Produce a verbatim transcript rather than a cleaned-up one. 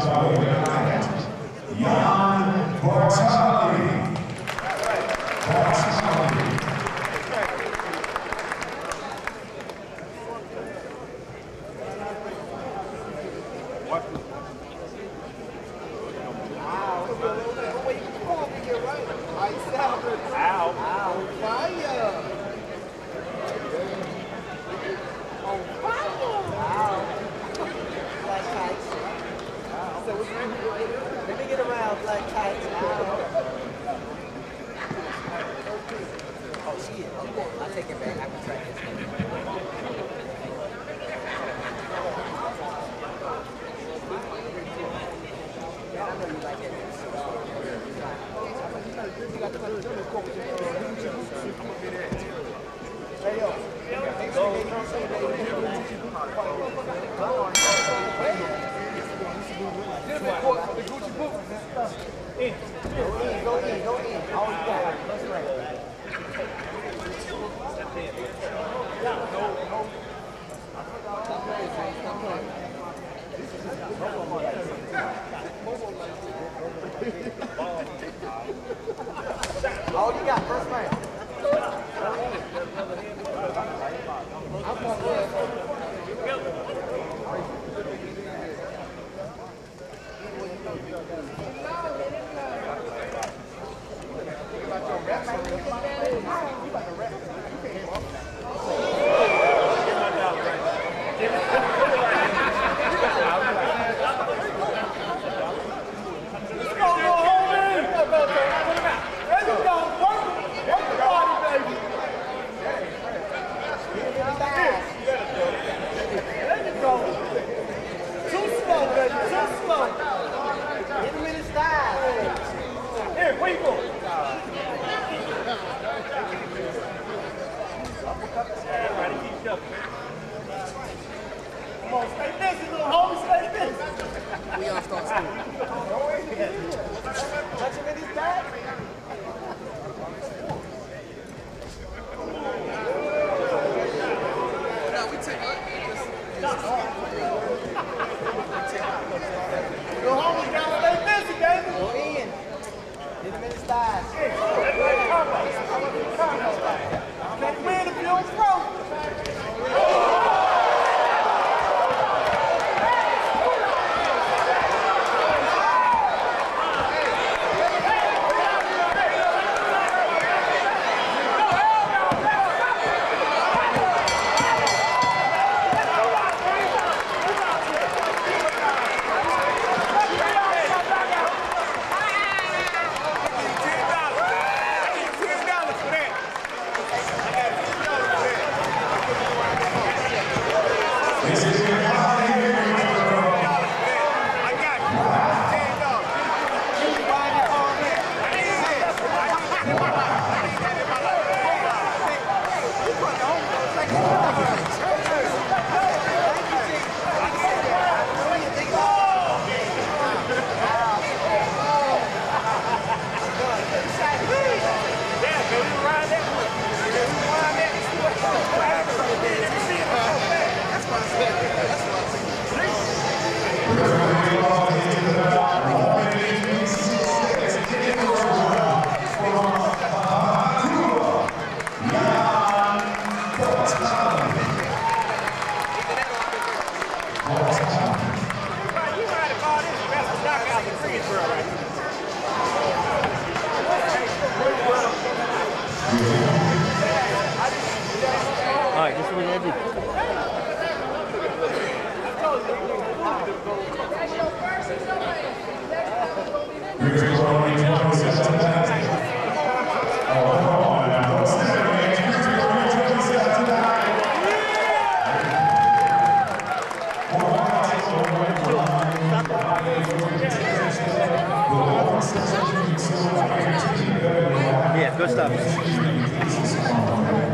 Barthelemy. Let me get around, black tights. Oh, she is. Okay, I'll take it back. I can track this. Yeah, I know you like it. Hey, yo. The Gucci book. In. Go in, go in, go in. All you got. That's right. Step in. No, no. Stop playing, Jay. Stop playing. All you got, first man. I'm going to we all start school. Touch him in his back. No, we take up. Go home, we gotta stay busy, baby. Go in. Hit him in his thighs. Can't win if you don't throw. Alright, just what you do. Yeah, good stuff.